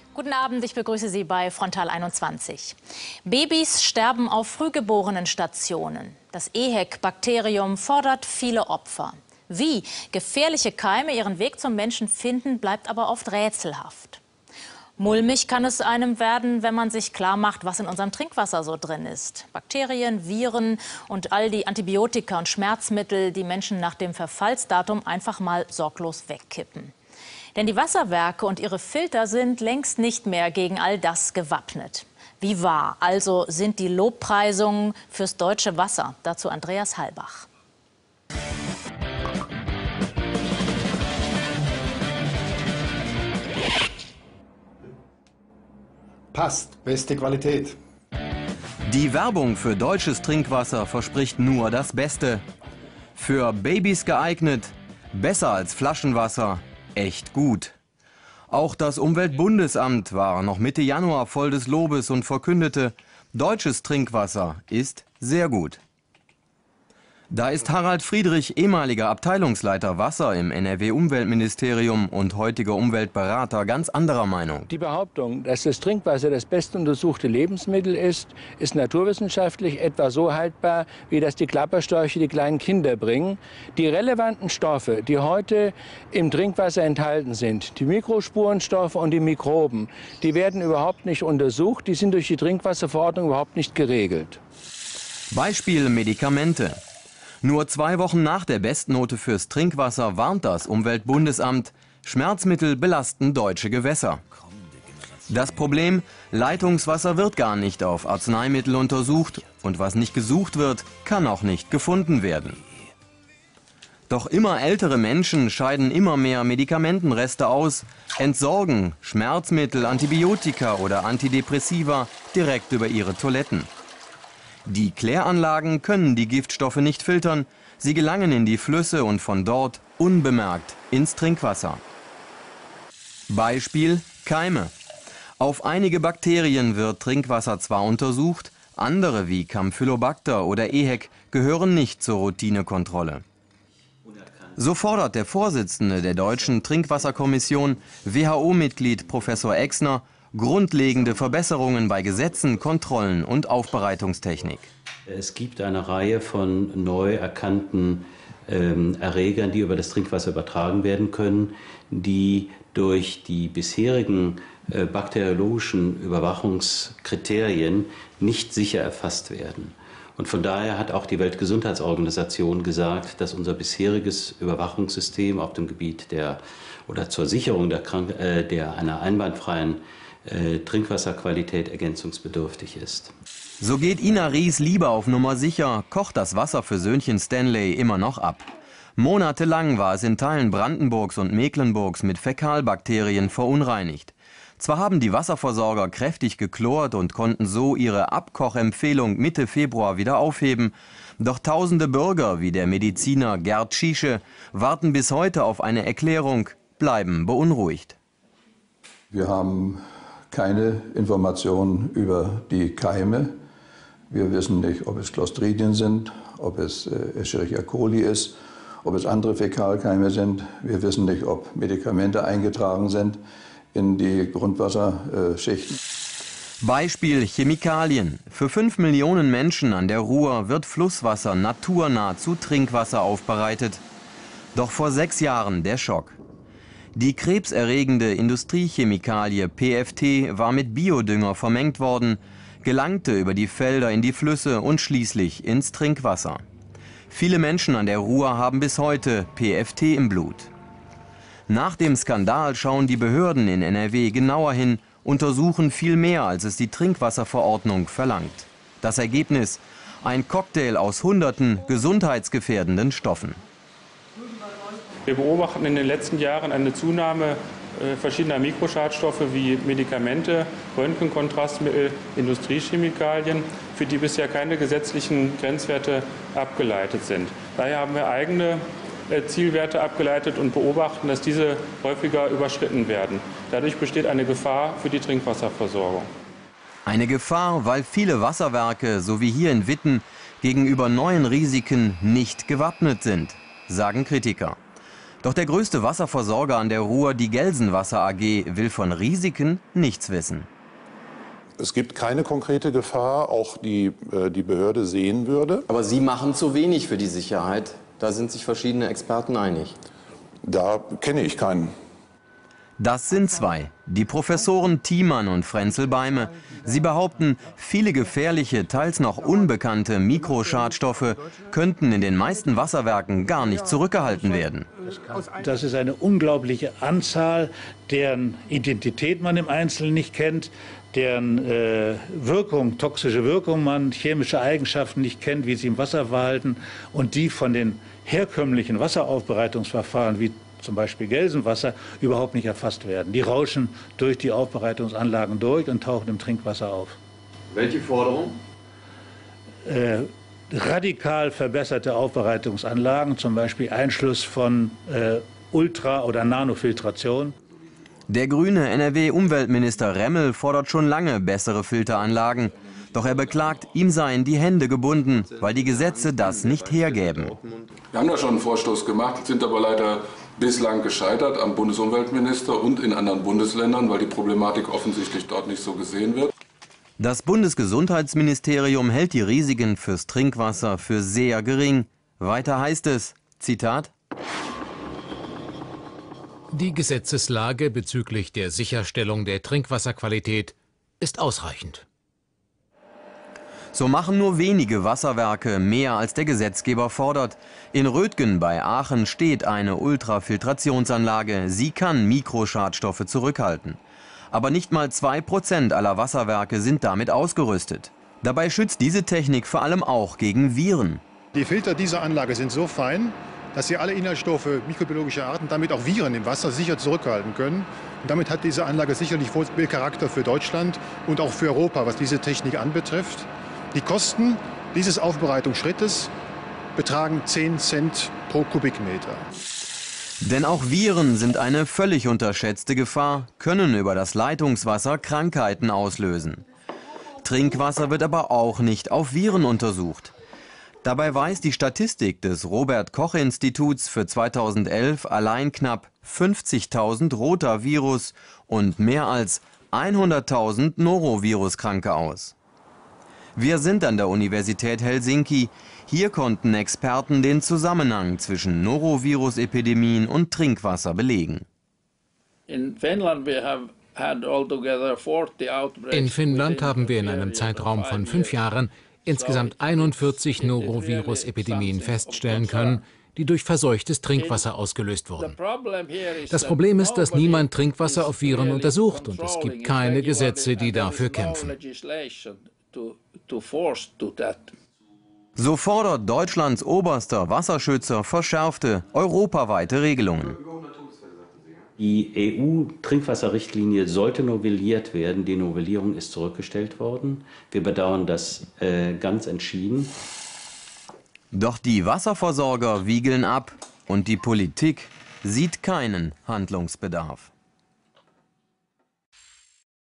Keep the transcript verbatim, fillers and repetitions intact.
Guten Abend, ich begrüße Sie bei Frontal einundzwanzig. Babys sterben auf Frühgeborenenstationen. Das EHEC-Bakterium fordert viele Opfer. Wie gefährliche Keime ihren Weg zum Menschen finden, bleibt aber oft rätselhaft. Mulmig kann es einem werden, wenn man sich klar macht, was in unserem Trinkwasser so drin ist. Bakterien, Viren und all die Antibiotika und Schmerzmittel, die Menschen nach dem Verfallsdatum einfach mal sorglos wegkippen. Denn die Wasserwerke und ihre Filter sind längst nicht mehr gegen all das gewappnet. Wie wahr also sind die Lobpreisungen fürs deutsche Wasser? Dazu Andreas Halbach. Passt, beste Qualität. Die Werbung für deutsches Trinkwasser verspricht nur das Beste. Für Babys geeignet, besser als Flaschenwasser, echt gut. Auch das Umweltbundesamt war noch Mitte Januar voll des Lobes und verkündete, deutsches Trinkwasser ist sehr gut. Da ist Harald Friedrich, ehemaliger Abteilungsleiter Wasser im N R W-Umweltministerium und heutiger Umweltberater, ganz anderer Meinung. Die Behauptung, dass das Trinkwasser das best untersuchte Lebensmittel ist, ist naturwissenschaftlich etwa so haltbar, wie das die Klapperstörche die kleinen Kinder bringen. Die relevanten Stoffe, die heute im Trinkwasser enthalten sind, die Mikrospurenstoffe und die Mikroben, die werden überhaupt nicht untersucht, die sind durch die Trinkwasserverordnung überhaupt nicht geregelt. Beispiel Medikamente. Nur zwei Wochen nach der Bestnote fürs Trinkwasser warnt das Umweltbundesamt, Schmerzmittel belasten deutsche Gewässer. Das Problem, Leitungswasser wird gar nicht auf Arzneimittel untersucht und was nicht gesucht wird, kann auch nicht gefunden werden. Doch immer ältere Menschen scheiden immer mehr Medikamentenreste aus, entsorgen Schmerzmittel, Antibiotika oder Antidepressiva direkt über ihre Toiletten. Die Kläranlagen können die Giftstoffe nicht filtern, sie gelangen in die Flüsse und von dort unbemerkt ins Trinkwasser. Beispiel Keime. Auf einige Bakterien wird Trinkwasser zwar untersucht, andere wie Campylobacter oder EHEC gehören nicht zur Routinekontrolle. So fordert der Vorsitzende der Deutschen Trinkwasserkommission, W H O-Mitglied Professor Exner, grundlegende Verbesserungen bei Gesetzen, Kontrollen und Aufbereitungstechnik. Es gibt eine Reihe von neu erkannten ähm, Erregern, die über das Trinkwasser übertragen werden können, die durch die bisherigen äh, bakteriologischen Überwachungskriterien nicht sicher erfasst werden. Und von daher hat auch die Weltgesundheitsorganisation gesagt, dass unser bisheriges Überwachungssystem auf dem Gebiet der oder zur Sicherung der, Krank äh, der einer einwandfreien Äh, Trinkwasserqualität ergänzungsbedürftig ist. So geht Ina Ries lieber auf Nummer sicher, kocht das Wasser für Söhnchen Stanley immer noch ab. Monatelang war es in Teilen Brandenburgs und Mecklenburgs mit Fäkalbakterien verunreinigt. Zwar haben die Wasserversorger kräftig geklort und konnten so ihre Abkochempfehlung Mitte Februar wieder aufheben, doch tausende Bürger wie der Mediziner Gerd Schiesche warten bis heute auf eine Erklärung, bleiben beunruhigt. Wir haben keine Informationen über die Keime. Wir wissen nicht, ob es Clostridien sind, ob es äh, Escherichia coli ist, ob es andere Fäkalkeime sind. Wir wissen nicht, ob Medikamente eingetragen sind in die Grundwasserschichten. Beispiel Chemikalien. Für fünf Millionen Menschen an der Ruhr wird Flusswasser naturnah zu Trinkwasser aufbereitet. Doch vor sechs Jahren der Schock. Die krebserregende Industriechemikalie P F T war mit Biodünger vermengt worden, gelangte über die Felder in die Flüsse und schließlich ins Trinkwasser. Viele Menschen an der Ruhr haben bis heute P F T im Blut. Nach dem Skandal schauen die Behörden in N R W genauer hin, untersuchen viel mehr, als es die Trinkwasserverordnung verlangt. Das Ergebnis: ein Cocktail aus hunderten gesundheitsgefährdenden Stoffen. Wir beobachten in den letzten Jahren eine Zunahme äh, verschiedener Mikroschadstoffe wie Medikamente, Röntgenkontrastmittel, Industriechemikalien, für die bisher keine gesetzlichen Grenzwerte abgeleitet sind. Daher haben wir eigene äh, Zielwerte abgeleitet und beobachten, dass diese häufiger überschritten werden. Dadurch besteht eine Gefahr für die Trinkwasserversorgung. Eine Gefahr, weil viele Wasserwerke, so wie hier in Witten, gegenüber neuen Risiken nicht gewappnet sind, sagen Kritiker. Doch der größte Wasserversorger an der Ruhr, die Gelsenwasser A G, will von Risiken nichts wissen. Es gibt keine konkrete Gefahr, auch die äh, die Behörde sehen würde. Aber Sie machen zu wenig für die Sicherheit. Da sind sich verschiedene Experten einig. Da kenne ich keinen. Das sind zwei, die Professoren Thiemann und Frenzel-Beime. Sie behaupten, viele gefährliche, teils noch unbekannte Mikroschadstoffe könnten in den meisten Wasserwerken gar nicht zurückgehalten werden. Das ist eine unglaubliche Anzahl, deren Identität man im Einzelnen nicht kennt, deren äh, Wirkung, toxische Wirkung man, chemische Eigenschaften nicht kennt, wie sie im Wasser verhalten und die von den herkömmlichen Wasseraufbereitungsverfahren wie zum Beispiel Gelsenwasser überhaupt nicht erfasst werden. Die rauschen durch die Aufbereitungsanlagen durch und tauchen im Trinkwasser auf. Welche Forderung? Äh, radikal verbesserte Aufbereitungsanlagen, zum Beispiel Einschluss von äh, Ultra- oder Nanofiltration. Der grüne N R W-Umweltminister Remmel fordert schon lange bessere Filteranlagen. Doch er beklagt, ihm seien die Hände gebunden, weil die Gesetze das nicht hergäben. Wir haben da schon einen Vorstoß gemacht, sind aber leider bislang gescheitert am Bundesumweltminister und in anderen Bundesländern, weil die Problematik offensichtlich dort nicht so gesehen wird. Das Bundesgesundheitsministerium hält die Risiken fürs Trinkwasser für sehr gering. Weiter heißt es, Zitat: Die Gesetzeslage bezüglich der Sicherstellung der Trinkwasserqualität ist ausreichend. So machen nur wenige Wasserwerke mehr, als der Gesetzgeber fordert. In Rötgen bei Aachen steht eine Ultrafiltrationsanlage. Sie kann Mikroschadstoffe zurückhalten. Aber nicht mal zwei Prozent aller Wasserwerke sind damit ausgerüstet. Dabei schützt diese Technik vor allem auch gegen Viren. Die Filter dieser Anlage sind so fein, dass sie alle Inhaltsstoffe mikrobiologischer Arten, damit auch Viren im Wasser, sicher zurückhalten können. Und damit hat diese Anlage sicherlich Vorbildcharakter für Deutschland und auch für Europa, was diese Technik anbetrifft. Die Kosten dieses Aufbereitungsschrittes betragen zehn Cent pro Kubikmeter. Denn auch Viren sind eine völlig unterschätzte Gefahr, können über das Leitungswasser Krankheiten auslösen. Trinkwasser wird aber auch nicht auf Viren untersucht. Dabei weist die Statistik des Robert-Koch-Instituts für zweitausendelf allein knapp fünfzigtausend Rotavirus und mehr als hunderttausend Norovirus-Kranke aus. Wir sind an der Universität Helsinki. Hier konnten Experten den Zusammenhang zwischen Norovirus-Epidemien und Trinkwasser belegen. In Finnland haben wir in einem Zeitraum von fünf Jahren insgesamt einundvierzig Norovirus-Epidemien feststellen können, die durch verseuchtes Trinkwasser ausgelöst wurden. Das Problem ist, dass niemand Trinkwasser auf Viren untersucht und es gibt keine Gesetze, die dafür kämpfen. So fordert Deutschlands oberster Wasserschützer verschärfte europaweite Regelungen. Die E U-Trinkwasserrichtlinie sollte novelliert werden. Die Novellierung ist zurückgestellt worden. Wir bedauern das äh, ganz entschieden. Doch die Wasserversorger wiegeln ab und die Politik sieht keinen Handlungsbedarf.